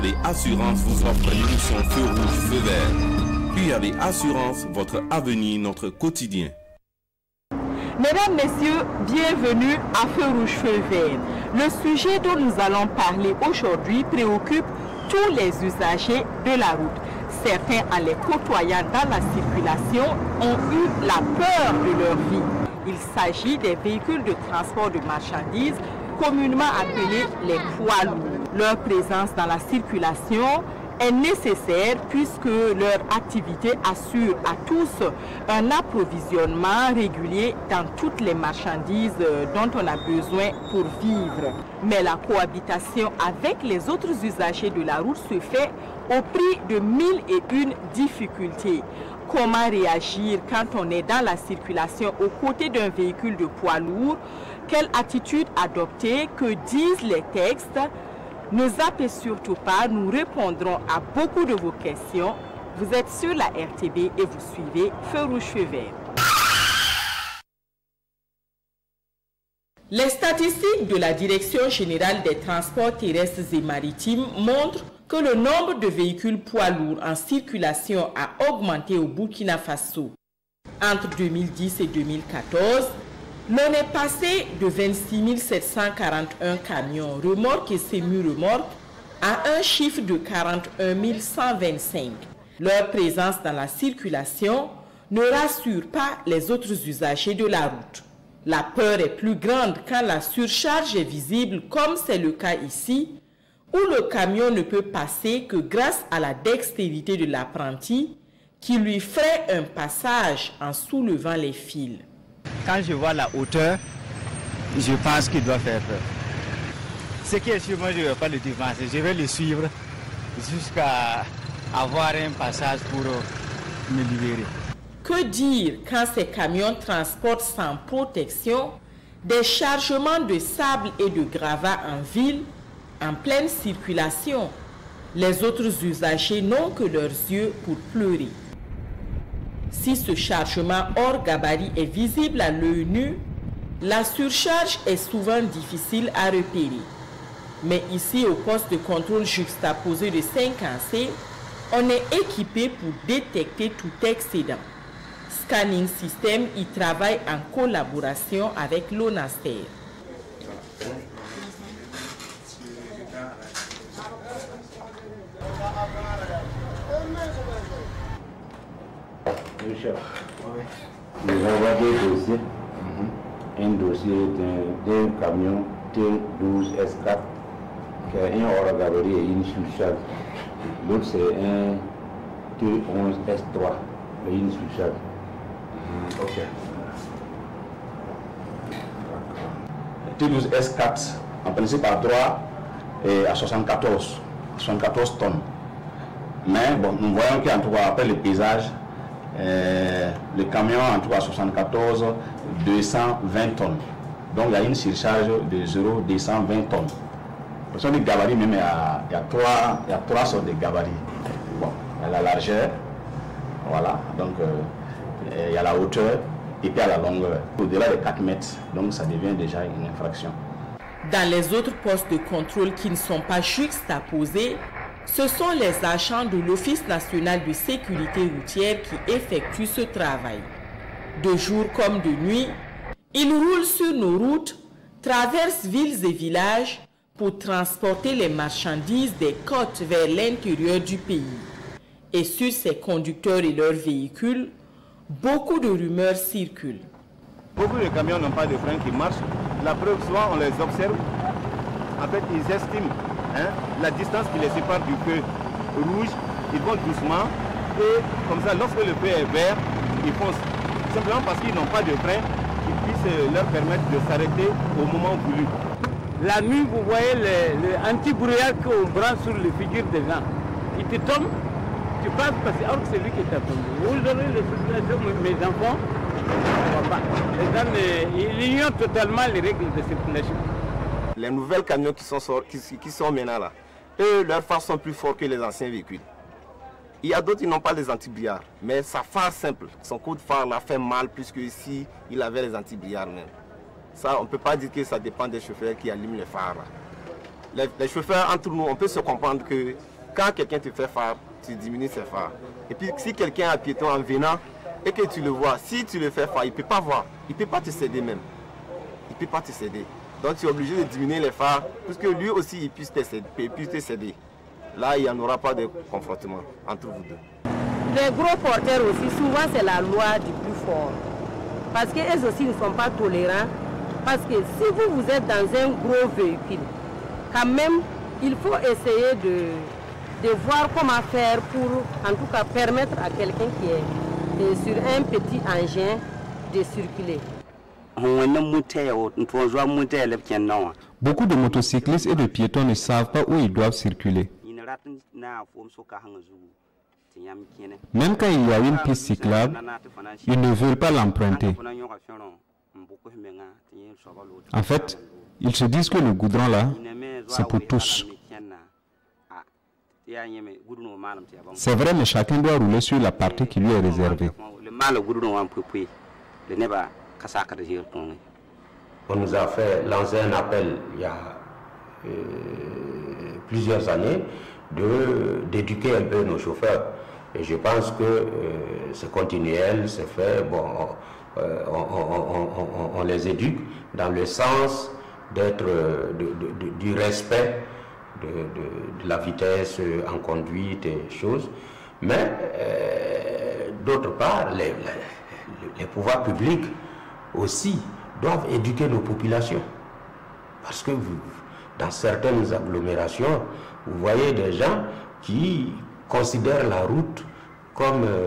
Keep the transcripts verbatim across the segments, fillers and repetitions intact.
U A D Assurance vous offre l'émission Feu rouge, feu vert. U A D Assurance, votre avenir, notre quotidien. Mesdames, Messieurs, bienvenue à Feu rouge, feu vert. Le sujet dont nous allons parler aujourd'hui préoccupe tous les usagers de la route. Certains, en les côtoyant dans la circulation, ont eu la peur de leur vie. Il s'agit des véhicules de transport de marchandises, communément appelés les poids lourds. Leur présence dans la circulation est nécessaire puisque leur activité assure à tous un approvisionnement régulier dans toutes les marchandises dont on a besoin pour vivre. Mais la cohabitation avec les autres usagers de la route se fait au prix de mille et une difficultés. Comment réagir quand on est dans la circulation aux côtés d'un véhicule de poids lourd? Quelle attitude adopter? Que disent les textes? Ne zappez surtout pas, nous répondrons à beaucoup de vos questions. Vous êtes sur la R T B et vous suivez Feu rouge, feu vert. Les statistiques de la Direction générale des transports terrestres et maritimes montrent que le nombre de véhicules poids lourds en circulation a augmenté au Burkina Faso. Entre deux mille dix et deux mille quatorze, l'on est passé de vingt-six mille sept cent quarante-et-un camions, remorques et semi-remorques à un chiffre de quarante-et-un mille cent vingt-cinq. Leur présence dans la circulation ne rassure pas les autres usagers de la route. La peur est plus grande quand la surcharge est visible, comme c'est le cas ici, où le camion ne peut passer que grâce à la dextérité de l'apprenti qui lui ferait un passage en soulevant les fils. Quand je vois la hauteur, je pense qu'il doit faire peur. Ce qui est sûr, moi je ne vais pas le dévancer, je vais le suivre jusqu'à avoir un passage pour me libérer. Que dire quand ces camions transportent sans protection des chargements de sable et de gravats en ville, en pleine circulation? Les autres usagers n'ont que leurs yeux pour pleurer. Si ce chargement hors gabarit est visible à l'œil nu, la surcharge est souvent difficile à repérer. Mais ici, au poste de contrôle juxtaposé de Saint-Cancé, on est équipé pour détecter tout excédent. Scanning System y travaille en collaboration avec l'ONASTER. Nous avons deux dossiers. Un dossier d'un camion T douze S quatre qui a un hors gabarit et une surcharge. L'autre c'est un T onze S trois et une surcharge. Ok. T douze S quatre en principe à droit et à soixante-quatorze tonnes. Mais bon, nous voyons qu'en tout cas après le paysage, Euh, le camion en tout cas soixante-quatorze, deux cent vingt tonnes. Donc il y a une surcharge de zéro deux cent vingt tonnes. Pour ça, les gabarits, même il y a, il y a, trois, il y a trois sortes de gabarits. Bon, il y a la largeur, voilà, donc euh, il y a la hauteur et puis il y a la longueur. Au-delà de quatre mètres, donc ça devient déjà une infraction. Dans les autres postes de contrôle qui ne sont pas juxtaposés, ce sont les agents de l'Office national de sécurité routière qui effectuent ce travail. De jour comme de nuit, ils roulent sur nos routes, traversent villes et villages pour transporter les marchandises des côtes vers l'intérieur du pays. Et sur ces conducteurs et leurs véhicules, beaucoup de rumeurs circulent. Beaucoup de camions n'ont pas de freins qui marchent. La preuve, souvent on les observe. En fait, ils estiment Hein, la distance qui les sépare du feu rouge, ils vont doucement et comme ça lorsque le feu est vert, ils foncent. Simplement parce qu'ils n'ont pas de frein qui puisse leur permettre de s'arrêter au moment voulu. La nuit, vous voyez le, le anti-brouillard qu'on branche sur les figures des gens. Il te tombe, tu passes parce que c'est lui qui t'a tombé. Vous aurez les circulations, mes enfants, on va pas. Les gens, ils ignorent totalement les règles de circulation. Les nouvelles camions qui sont, qui, qui sont maintenant là, eux, leurs phares sont plus forts que les anciens véhicules. Il y a d'autres qui n'ont pas les anti-brillards, mais sa phare simple, son coup de phare l'a fait mal puisque ici, il avait les anti-brillards même. Ça, on ne peut pas dire que ça dépend des chauffeurs qui allument les phares. Les, les chauffeurs, entre nous, on peut se comprendre que quand quelqu'un te fait phare, tu diminues ses phares. Et puis si quelqu'un est piéton en venant et que tu le vois, si tu le fais phare, il ne peut pas voir, il ne peut pas te céder même. Il ne peut pas te céder. Donc tu es obligé de diminuer les phares pour que lui aussi il puisse te céder. Il puisse te céder. Là, il n'y en aura pas de confrontement entre vous deux. Les gros porteurs aussi, souvent c'est la loi du plus fort. Parce qu'eux aussi ne sont pas tolérants. Parce que si vous, vous êtes dans un gros véhicule, quand même, il faut essayer de, de voir comment faire pour, en tout cas, permettre à quelqu'un qui est sur un petit engin de circuler. Beaucoup de motocyclistes et de piétons ne savent pas où ils doivent circuler. Même quand il y a une piste cyclable, ils ne veulent pas l'emprunter. En fait, ils se disent que le goudron là, c'est pour tous. C'est vrai, mais chacun doit rouler sur la partie qui lui est réservée. On nous a fait lancer un appel il y a euh, plusieurs années d'éduquer un peu nos chauffeurs. Et je pense que euh, c'est continuel, c'est fait. Bon, euh, on, on, on, on les éduque dans le sens d'être, de, de, de, du respect de, de, de la vitesse en conduite et choses. Mais euh, d'autre part, les, les, les pouvoirs publics aussi doivent éduquer nos populations. Parce que vous, dans certaines agglomérations, vous voyez des gens qui considèrent la route comme euh,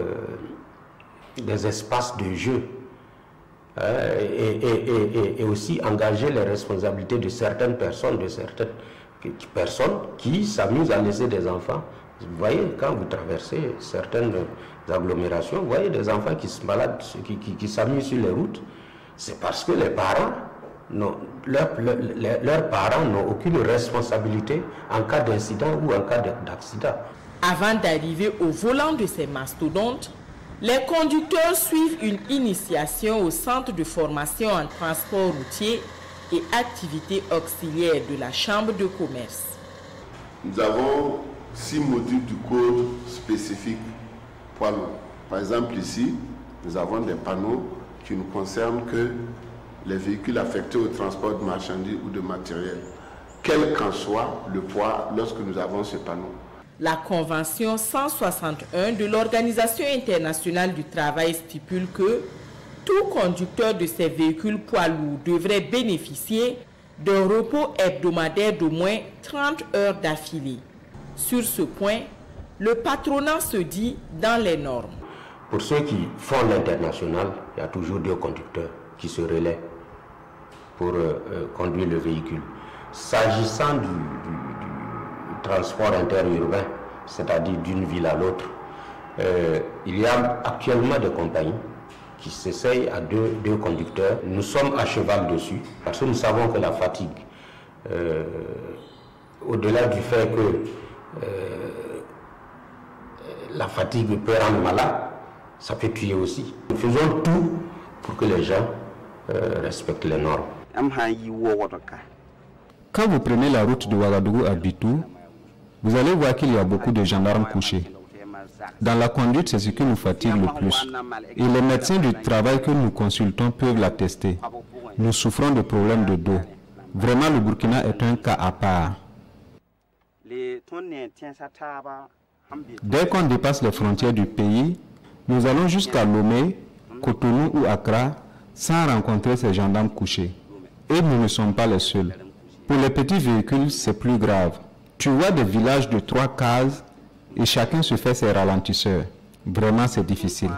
des espaces de jeu. Euh, et, et, et, et aussi engager les responsabilités de certaines personnes, de certaines personnes qui s'amusent à laisser des enfants. Vous voyez, quand vous traversez certaines agglomérations, vous voyez des enfants qui se baladent, qui, qui, qui s'amusent sur les routes. C'est parce que les parents, non, leurs, leurs, leurs parents n'ont aucune responsabilité en cas d'incident ou en cas d'accident. Avant d'arriver au volant de ces mastodontes, les conducteurs suivent une initiation au centre de formation en transport routier et activités auxiliaires de la Chambre de commerce. Nous avons six modules du code spécifiques poids lourd. Par exemple ici, nous avons des panneaux qui ne concernent que les véhicules affectés au transport de marchandises ou de matériel, quel qu'en soit le poids lorsque nous avons ce panneau. La Convention cent soixante et un de l'Organisation internationale du travail stipule que tout conducteur de ces véhicules poids lourds devrait bénéficier d'un repos hebdomadaire d'au moins trente heures d'affilée. Sur ce point, le patronat se dit dans les normes. Pour ceux qui font l'international, il y a toujours deux conducteurs qui se relaient pour euh, euh, conduire le véhicule. S'agissant du, du, du transport interurbain, c'est-à-dire d'une ville à l'autre, euh, il y a actuellement des compagnies qui s'essayent à deux, deux conducteurs. Nous sommes à cheval dessus parce que nous savons que la fatigue, euh, au-delà du fait que euh, la fatigue peut rendre malade, ça peut tuer aussi. Nous faisons tout pour que les gens euh, respectent les normes. Quand vous prenez la route de Ouagadougou à Bitou, vous allez voir qu'il y a beaucoup de gendarmes couchés. Dans la conduite, c'est ce qui nous fatigue le plus. Et les médecins du travail que nous consultons peuvent l'attester. Nous souffrons de problèmes de dos. Vraiment, le Burkina est un cas à part. Dès qu'on dépasse les frontières du pays, nous allons jusqu'à Lomé, Cotonou ou Accra sans rencontrer ces gendarmes couchés. Et nous ne sommes pas les seuls. Pour les petits véhicules, c'est plus grave. Tu vois des villages de trois cases et chacun se fait ses ralentisseurs. Vraiment, c'est difficile.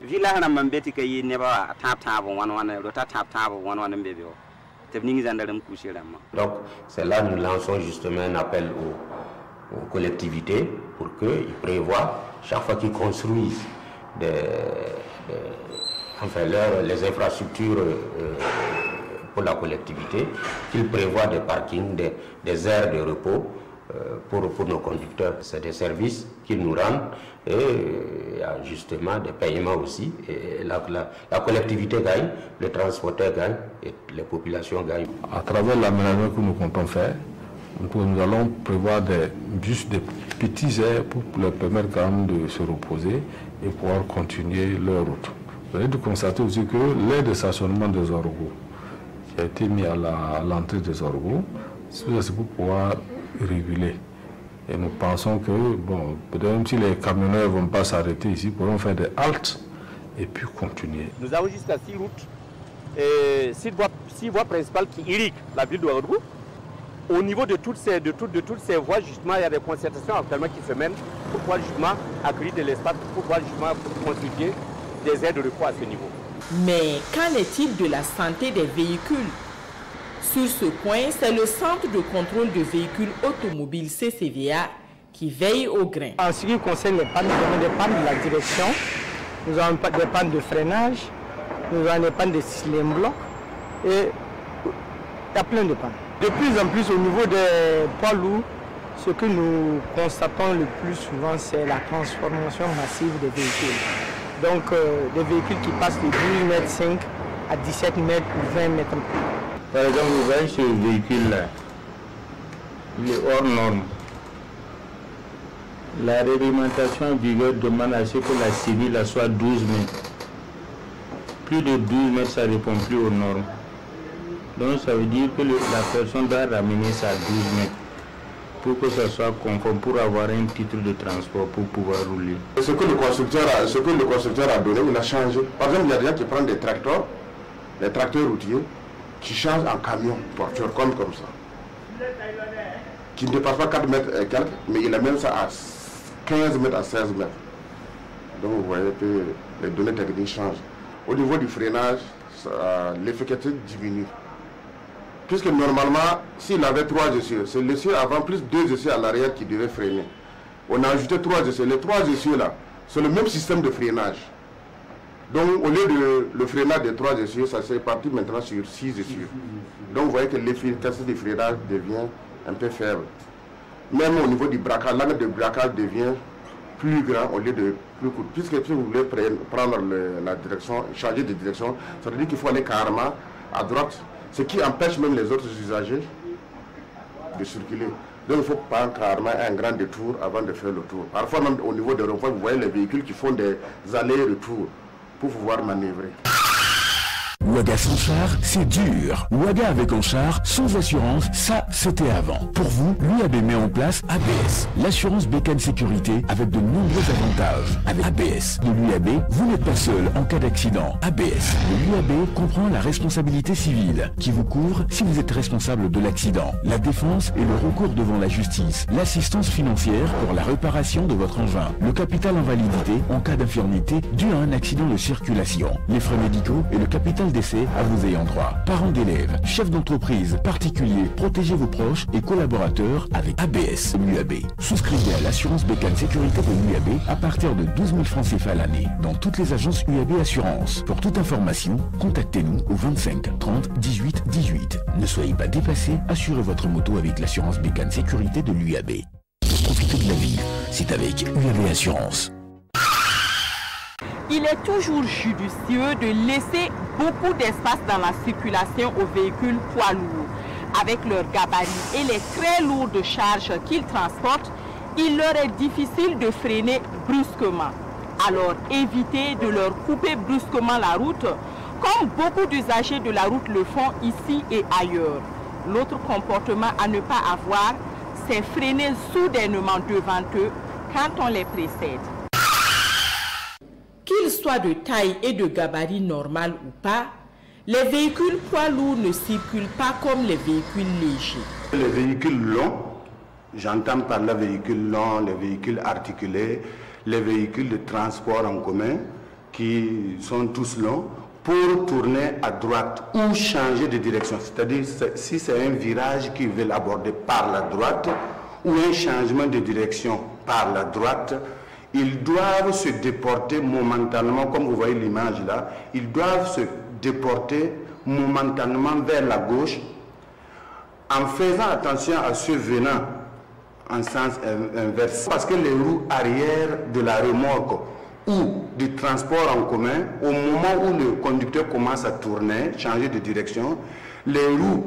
Donc, c'est là que nous lançons justement un appel aux, aux collectivités pour qu'ils prévoient, chaque fois qu'ils construisent des, des, enfin, leur, les infrastructures euh, pour la collectivité, qu'ils prévoient des parkings, des, des aires de repos euh, pour, pour nos conducteurs. C'est des services qu'ils nous rendent et il y a justement des paiements aussi. Et la, la, la collectivité gagne, le transporteur gagne et les populations gagnent. À travers l'aménagement que nous comptons faire, Donc nous allons prévoir des, juste des petits airs pour leur permettre quand même de se reposer et pouvoir continuer leur route. Vous allez constater aussi que l'air de stationnement des orgos qui a été mis à l'entrée la, des orgos, c'est pour pouvoir réguler. Et nous pensons que, bon, peut-être même si les camionneurs ne vont pas s'arrêter ici, ils pourront faire des haltes et puis continuer. Nous avons jusqu'à six routes, et six voies, six voies principales qui irriguent la ville de Ouagadougou. Au niveau de toutes, ces, de, tout, de toutes ces voies, justement, il y a des concertations actuellement qui se mènent pour pouvoir justement accueillir de l'espace, pour pouvoir justement constituer des aides de recours à ce niveau. Mais qu'en est-il de la santé des véhicules? Sur ce point, c'est le Centre de contrôle de véhicules automobiles C C V A qui veille au grain. En ce qui concerne les pannes, nous avons des pannes de la direction, nous avons des pannes de freinage, nous avons des pannes de cylindres blocs et il y a plein de pannes. De plus en plus au niveau des poids lourds, ce que nous constatons le plus souvent, c'est la transformation massive des véhicules. Donc euh, des véhicules qui passent de douze mètres cinq à dix-sept mètres ou vingt mètres. Par exemple, vous voyez ce véhicule-là, il est hors norme. La réglementation en vigueur demande à ce que la civile soit douze mètres. Plus de douze mètres, ça ne répond plus aux normes. Donc ça veut dire que le, la personne doit ramener ça à douze mètres pour que ça soit conforme, pour avoir un titre de transport pour pouvoir rouler. Ce que le constructeur a, ce que le constructeur a donné, il a changé. Par exemple, il y a des gens qui prennent des tracteurs, des tracteurs routiers, qui changent en camion porteur comme, comme ça. Qui ne dépasse pas quatre mètres et quelques, mais il amène ça à quinze mètres à seize mètres. Donc vous voyez que les données techniques changent. Au niveau du freinage, l'efficacité diminue. Puisque normalement, s'il avait trois essieux, c'est l'essieu avant plus deux essieux à l'arrière qui devaient freiner. On a ajouté trois essieux. Les trois essieux là, c'est le même système de freinage. Donc au lieu de le freinage des trois essieux, ça s'est réparti maintenant sur six essieux. Donc vous voyez que l'efficacité du freinage devient un peu faible. Même au niveau du braquage, l'angle de braquage devient plus grand au lieu de plus court. Puisque si vous voulez prendre le, la direction, changer de direction, ça veut dire qu'il faut aller carrément à droite. Ce qui empêche même les autres usagers de circuler. Donc il faut prendre carrément un grand détour avant de faire le tour. Parfois même au niveau des ronds-points, vous voyez les véhicules qui font des allers-retours pour pouvoir manœuvrer. Ouaga sans char, c'est dur. Ouaga avec un char, sans assurance, ça c'était avant. Pour vous, l'U A B met en place A B S, l'assurance bécane sécurité avec de nombreux avantages. Avec A B S de l'U A B, vous n'êtes pas seul en cas d'accident. A B S de l'U A B comprend la responsabilité civile qui vous couvre si vous êtes responsable de l'accident, la défense et le recours devant la justice, l'assistance financière pour la réparation de votre engin, le capital invalidité en cas d'infirmité dû à un accident de circulation, les frais médicaux et le capital d'essai à vos ayants droit. Parents d'élèves, chefs d'entreprise, particuliers, protégez vos proches et collaborateurs avec A B S de l'U A B. Souscrivez à l'assurance bécane sécurité de l'U A B à partir de douze mille francs C F A l'année dans toutes les agences U A B Assurance. Pour toute information, contactez-nous au vingt-cinq trente dix-huit dix-huit. Ne soyez pas dépassés, assurez votre moto avec l'assurance bécane sécurité de l'U A B. Pour profiter de la vie, c'est avec U A B Assurance. Il est toujours judicieux de laisser beaucoup d'espace dans la circulation aux véhicules poids lourds. Avec leurs gabarits et les très lourdes charges qu'ils transportent, il leur est difficile de freiner brusquement. Alors évitez de leur couper brusquement la route, comme beaucoup d'usagers de la route le font ici et ailleurs. L'autre comportement à ne pas avoir, c'est freiner soudainement devant eux quand on les précède. Qu'ils soient de taille et de gabarit normal ou pas, les véhicules poids lourds ne circulent pas comme les véhicules légers. Les véhicules longs, j'entends par les véhicules longs, les véhicules articulés, les véhicules de transport en commun qui sont tous longs, pour tourner à droite ou changer de direction. C'est-à-dire si c'est un virage qu'ils veulent aborder par la droite ou un changement de direction par la droite, ils doivent se déporter momentanément, comme vous voyez l'image là, ils doivent se déporter momentanément vers la gauche en faisant attention à ceux venant en sens inverse. Parce que les roues arrière de la remorque ou du transport en commun, au moment où le conducteur commence à tourner, changer de direction, les roues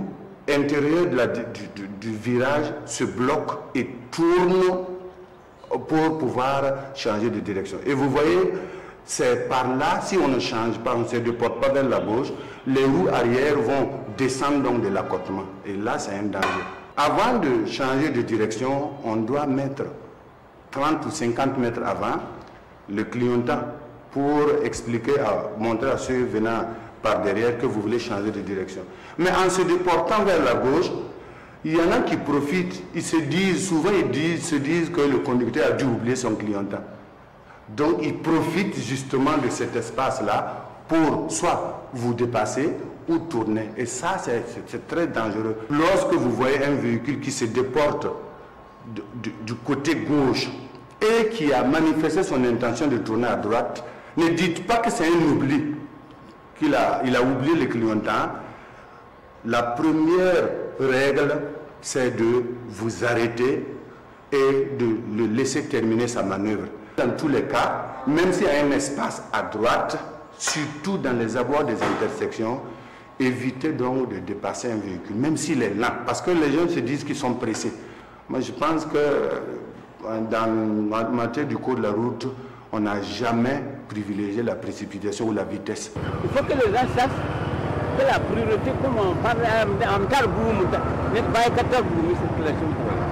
intérieur de la, du, du, du virage se bloque et tourne pour pouvoir changer de direction. Et vous voyez, c'est par là, si on ne change pas, on ne se déporte pas vers la gauche, les roues arrière vont descendre donc de l'accotement. Et là, c'est un danger. Avant de changer de direction, on doit mettre trente ou cinquante mètres avant le clignotant pour expliquer, à, montrer à ceux venant par derrière que vous voulez changer de direction. Mais en se déportant vers la gauche, il y en a qui profitent, ils se disent, souvent ils disent, se disent que le conducteur a dû oublier son clignotant. Donc ils profitent justement de cet espace-là pour soit vous dépasser ou tourner. Et ça, c'est très dangereux. Lorsque vous voyez un véhicule qui se déporte de, de, du côté gauche et qui a manifesté son intention de tourner à droite, ne dites pas que c'est un oubli, qu'il a, il a oublié le clignotant. La première règle, c'est de vous arrêter et de le laisser terminer sa manœuvre. Dans tous les cas, même s'il y a un espace à droite, surtout dans les abords des intersections, évitez donc de dépasser un véhicule, même s'il est lent, parce que les gens se disent qu'ils sont pressés. Moi, je pense que dans la matière du code de la route, on n'a jamais privilégié la précipitation ou la vitesse. Il faut que les gens sachent que la priorité, comme on parle en Carboum, n'est pas Catarboum, circulation.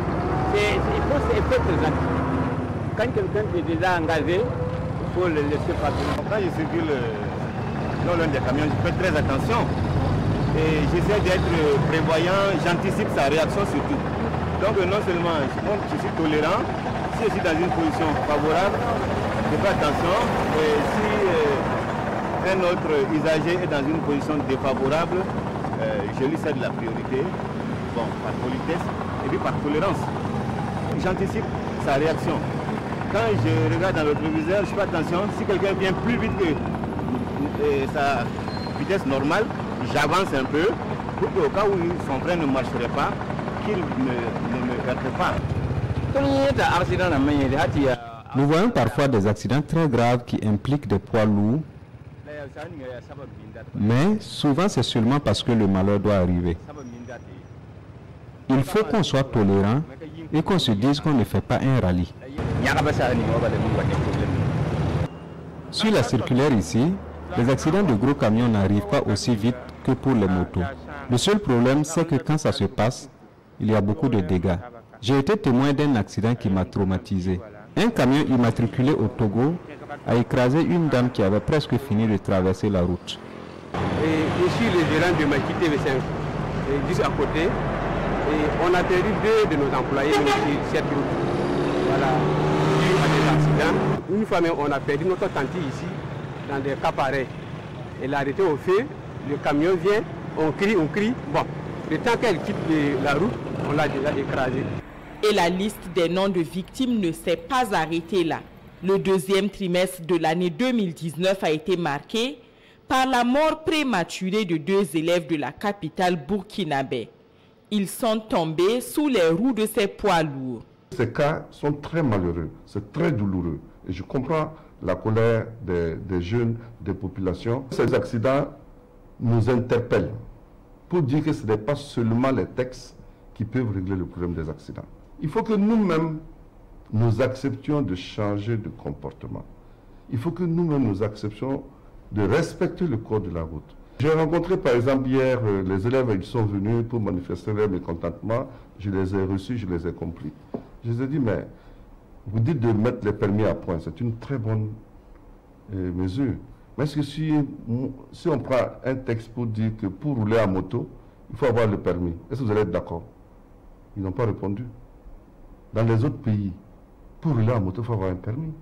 Il faut se faire très attention. Quand quelqu'un est déjà engagé, il faut le laisser passer. Quand je circule dans l'un des camions, je fais très attention. Et j'essaie d'être prévoyant, j'anticipe sa réaction surtout. Donc non seulement je suis tolérant, si je suis dans une position favorable, je fais attention. Et si euh, un autre usager est dans une position défavorable, euh, je lui cède la priorité, bon, par politesse et puis par tolérance. J'anticipe sa réaction. Quand je regarde dans le rétroviseur, je fais attention, si quelqu'un vient plus vite que euh, sa vitesse normale, j'avance un peu pour qu'au cas où son frein ne marcherait pas, qu'il ne, ne me heurte pas. Nous voyons parfois des accidents très graves qui impliquent des poids lourds, mais souvent c'est seulement parce que le malheur doit arriver. Il faut qu'on soit tolérant et qu'on se dise qu'on ne fait pas un rallye. Sur la circulaire ici, les accidents de gros camions n'arrivent pas aussi vite que pour les motos. Le seul problème, c'est que quand ça se passe, il y a beaucoup de dégâts. J'ai été témoin d'un accident qui m'a traumatisé. Un camion immatriculé au Togo a écrasé une dame qui avait presque fini de traverser la route. Et je suis le gérant de Makité V cinq, juste à côté. Et on a perdu deux de nos employés sur cette route. Voilà, dû à des accidents. Une fois même, on a perdu notre tante ici, dans des cas pareils. Elle a arrêté au feu, le camion vient, on crie, on crie. Bon, le temps qu'elle quitte la route, on l'a déjà écrasée. Et la liste des noms de victimes ne s'est pas arrêtée là. Le deuxième trimestre de l'année deux mille dix-neuf a été marqué par la mort prématurée de deux élèves de la capitale burkinabé. Ils sont tombés sous les roues de ces poids lourds. Ces cas sont très malheureux, c'est très douloureux. Et je comprends la colère des, des jeunes, des populations. Ces accidents nous interpellent pour dire que ce n'est pas seulement les textes qui peuvent régler le problème des accidents. Il faut que nous-mêmes, nous acceptions de changer de comportement. Il faut que nous-mêmes, nous acceptions de respecter le code de la route. J'ai rencontré par exemple hier euh, les élèves, ils sont venus pour manifester leur mécontentement. Je les ai reçus, je les ai compris. Je les ai dit, mais vous dites de mettre les permis à point, c'est une très bonne euh, mesure. Mais est-ce que si, si on prend un texte pour dire que pour rouler à moto, il faut avoir le permis, est-ce que vous allez être d'accord? Ils n'ont pas répondu. Dans les autres pays, pour rouler à moto, il faut avoir un permis.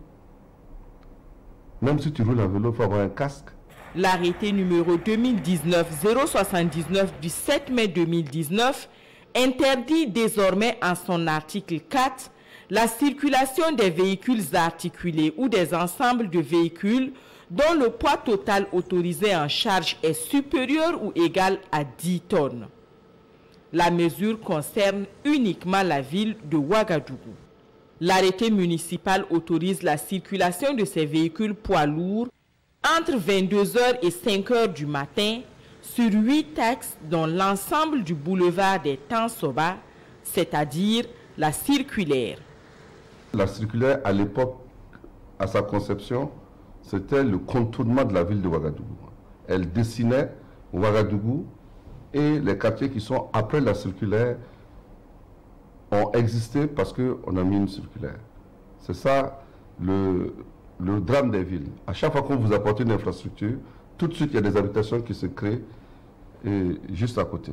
Même si tu roules à vélo, il faut avoir un casque. L'arrêté numéro deux mille dix-neuf zéro soixante-dix-neuf du sept mai deux mille dix-neuf interdit désormais en son article quatre la circulation des véhicules articulés ou des ensembles de véhicules dont le poids total autorisé en charge est supérieur ou égal à dix tonnes. La mesure concerne uniquement la ville de Ouagadougou. L'arrêté municipal autorise la circulation de ces véhicules poids lourds entre vingt-deux heures et cinq heures du matin, sur huit axes dont l'ensemble du boulevard des Tansoba, c'est-à-dire la circulaire. La circulaire, à l'époque, à sa conception, c'était le contournement de la ville de Ouagadougou. Elle dessinait Ouagadougou et les quartiers qui sont après la circulaire ont existé parce qu'on a mis une circulaire. C'est ça le, le drame des villes. À chaque fois qu'on vous apporte une infrastructure, tout de suite il y a des habitations qui se créent et, juste à côté.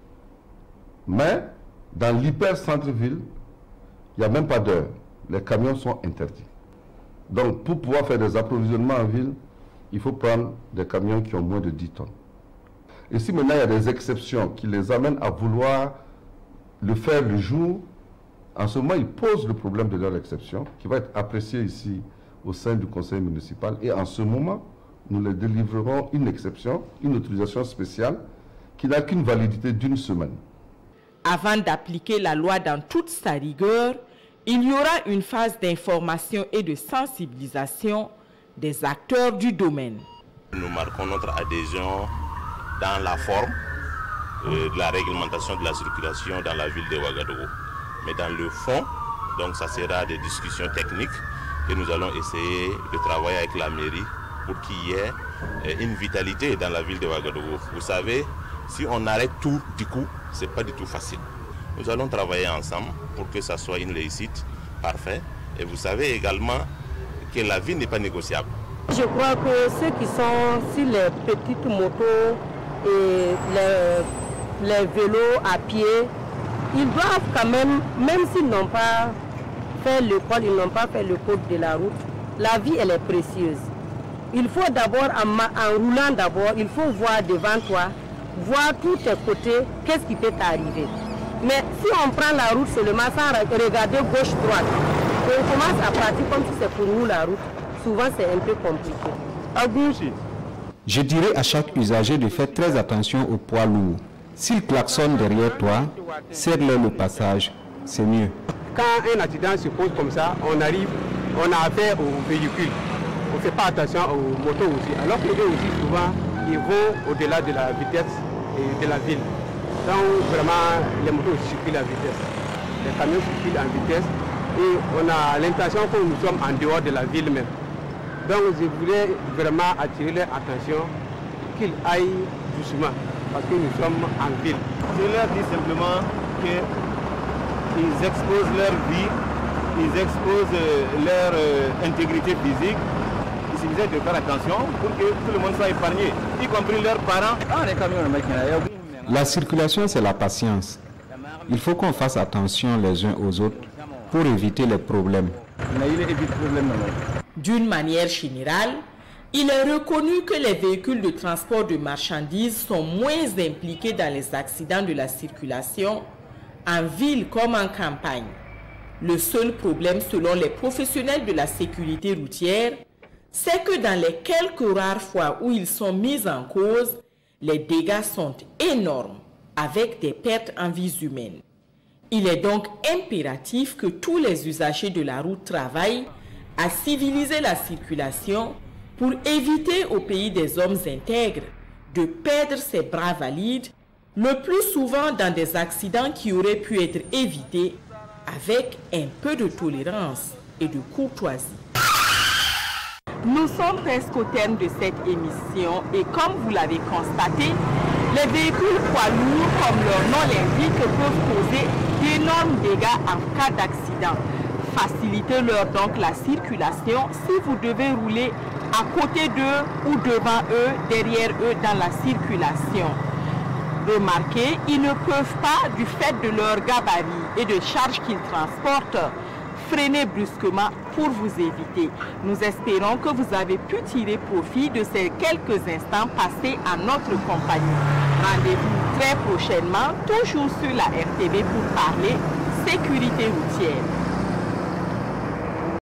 Mais dans l'hyper-centre-ville, il n'y a même pas d'heure. Les camions sont interdits. Donc pour pouvoir faire des approvisionnements en ville, il faut prendre des camions qui ont moins de dix tonnes. Et si maintenant il y a des exceptions qui les amènent à vouloir le faire le jour, en ce moment ils posent le problème de leur exception, qui va être apprécié ici au sein du conseil municipal. Et en ce moment, nous les délivrerons une exception, une autorisation spéciale, qui n'a qu'une validité d'une semaine. Avant d'appliquer la loi dans toute sa rigueur, il y aura une phase d'information et de sensibilisation des acteurs du domaine. Nous marquons notre adhésion dans la forme euh, de la réglementation de la circulation dans la ville de Ouagadougou. Mais dans le fond, donc ça sera des discussions techniques que nous allons essayer de travailler avec la mairie pour qu'il y ait euh, une vitalité dans la ville de Ouagadougou. Vous savez, si on arrête tout du coup, ce n'est pas du tout facile. Nous allons travailler ensemble pour que ça soit une réussite parfaite. Et vous savez également que la vie n'est pas négociable. Je crois que ceux qui sont sur les petites motos et les, les vélos à pied, ils doivent quand même, même s'ils n'ont pas fait l'école, ils n'ont pas fait le code de la route, la vie elle est précieuse. Il faut d'abord, en, en roulant d'abord, il faut voir devant toi, voir tous tes côtés, qu'est-ce qui peut t'arriver. Mais si on prend la route seulement sans regarder gauche-droite, et on commence à partir comme si c'est pour nous la route, souvent c'est un peu compliqué. À gauche. Je dirais à chaque usager de faire très attention aux poids lourds. S'ils klaxonnent derrière toi, serre-leur le passage, c'est mieux. Quand un accident se pose comme ça, on arrive, on a affaire aux véhicules. On ne fait pas attention aux motos aussi. Alors que eux aussi, souvent, ils vont au-delà de la vitesse et de la ville. Donc vraiment, les motos circulent à vitesse. Les camions circulent en vitesse. Et on a l'impression que nous sommes en dehors de la ville même. Donc je voulais vraiment attirer leur attention qu'ils aillent doucement, parce que nous sommes en ville. Je leur dis simplement qu'ils exposent leur vie, ils exposent leur euh, intégrité physique. Il suffisait de faire attention pour que tout le monde soit épargné, y compris leurs parents. La circulation, c'est la patience. Il faut qu'on fasse attention les uns aux autres pour éviter les problèmes. D'une manière générale, il est reconnu que les véhicules de transport de marchandises sont moins impliqués dans les accidents de la circulation, en ville comme en campagne. Le seul problème, selon les professionnels de la sécurité routière, c'est que dans les quelques rares fois où ils sont mis en cause, les dégâts sont énormes, avec des pertes en vies humaines. Il est donc impératif que tous les usagers de la route travaillent à civiliser la circulation pour éviter au pays des hommes intègres de perdre ses bras valides, le plus souvent dans des accidents qui auraient pu être évités avec un peu de tolérance et de courtoisie. Nous sommes presque au terme de cette émission et comme vous l'avez constaté, les véhicules poids lourds, comme leur nom l'indique, peuvent causer d'énormes dégâts en cas d'accident. Facilitez-leur donc la circulation si vous devez rouler à côté d'eux ou devant eux, derrière eux dans la circulation. Remarquez, ils ne peuvent pas, du fait de leur gabarit et de charges qu'ils transportent, freiner brusquement pour vous éviter. Nous espérons que vous avez pu tirer profit de ces quelques instants passés en notre compagnie. Rendez-vous très prochainement, toujours sur la R T V pour parler sécurité routière.